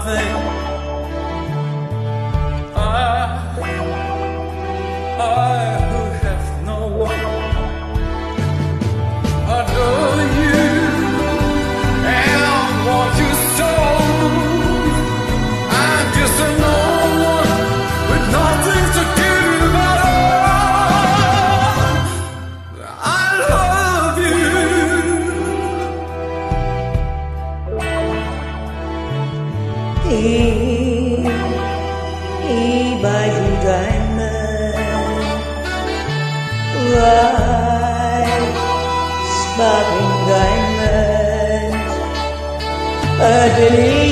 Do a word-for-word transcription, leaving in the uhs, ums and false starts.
nothing. I, I who have no one, adore you and want you so. I'm just a no one with nothing to give you but all. I love you. Hey, hey, baju diamond, white, sparkling diamond, a